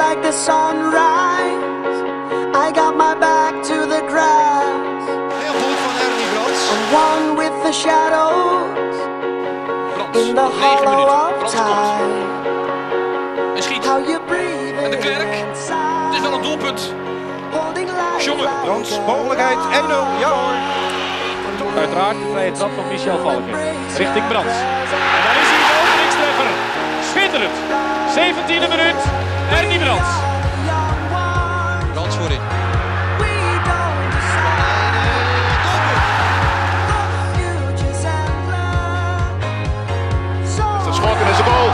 like the sunrise. I got my back to the grass. Heel goed van Ernie Brandts. I'm one with the shadows. Brandts, In the 9 hollow minuten. of Brandts time. komt. En schiet. How you breathe En de Klerk. Het is wel een doelpunt. Jongen. Brandts, mogelijkheid. 1-0. Ja hoor. Uiteraard de vrije trap van Michel Valken. Richting Brandts. En daar is hij, de openingstreffer. Schitterend. 17e minuut. Ernie Brandts. Brandts voorin. De schot en is de goal.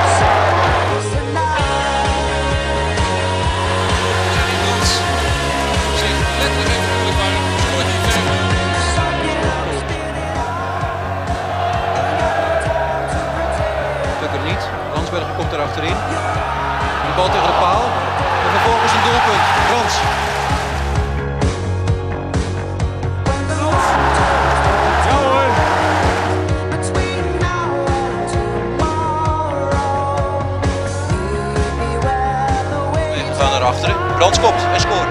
Niet. Landsberger komt er achterin. De bal tegen de paal. En vervolgens een doelpunt. Brandts. Ja hoor. We gaan naar achteren. Brandts kopt en scoort.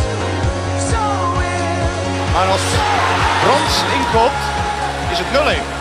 Maar als Brandts inkopt, is het 0-1.